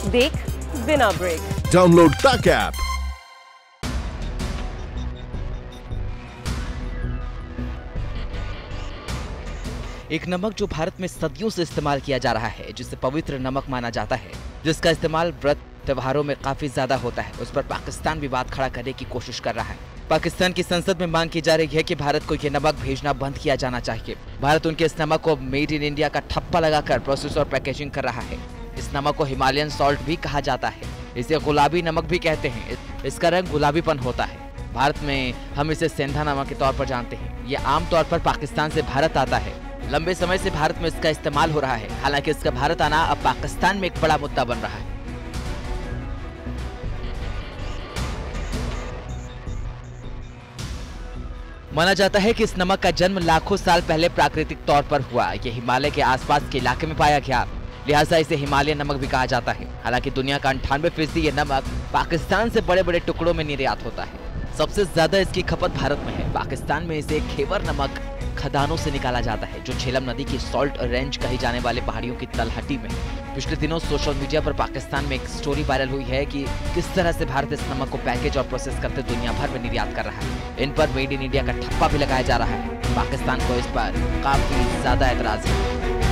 देख बिना break. Download तक ऐप। एक नमक जो भारत में सदियों से इस्तेमाल किया जा रहा है, जिसे पवित्र नमक माना जाता है, जिसका इस्तेमाल व्रत त्योहारों में काफी ज्यादा होता है, उस पर पाकिस्तान विवाद खड़ा करने की कोशिश कर रहा है। पाकिस्तान की संसद में मांग की जा रही है कि भारत को ये नमक भेजना बंद किया जाना चाहिए। भारत उनके इस नमक को मेड इन इंडिया का ठप्पा लगाकर प्रोसेस और पैकेजिंग कर रहा है। इस नमक को हिमालयन सॉल्ट भी कहा जाता है। इसे गुलाबी नमक भी कहते हैं। इसका रंग गुलाबीपन होता है। भारत में हम इसे सेंधा नमक के तौर पर जानते हैं। ये आमतौर पर पाकिस्तान से भारत आता है। लंबे समय से भारत में इसका इस्तेमाल हो रहा है। हालांकि इसका भारत आना अब पाकिस्तान में एक बड़ा मुद्दा बन रहा है। माना जाता है कि इस नमक का जन्म लाखों साल पहले प्राकृतिक तौर पर हुआ। यह हिमालय के आसपास के इलाके में पाया गया, लिहाजा इसे हिमालयन नमक भी कहा जाता है। हालांकि दुनिया का 98% ये नमक पाकिस्तान से बड़े बड़े टुकड़ों में निर्यात होता है। सबसे ज्यादा इसकी खपत भारत में है। पाकिस्तान में इसे खेवर नमक खदानों से निकाला जाता है, जो झेलम नदी की सॉल्ट रेंज कही जाने वाले पहाड़ियों की तलहटी में। पिछले दिनों सोशल मीडिया पर पाकिस्तान में एक स्टोरी वायरल हुई है कि किस तरह से भारत इस नमक को पैकेज और प्रोसेस करते दुनिया भर में निर्यात कर रहा है। इन पर मेड इन इंडिया का ठप्पा भी लगाया जा रहा है। पाकिस्तान को इस पर काफी ज्यादा एतराज है।